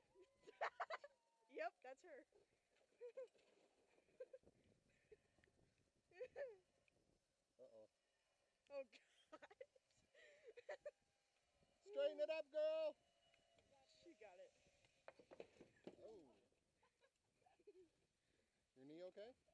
Yep, that's her. Uh-oh. Oh God. Straighten it up, girl. She got it. Oh. Your knee okay?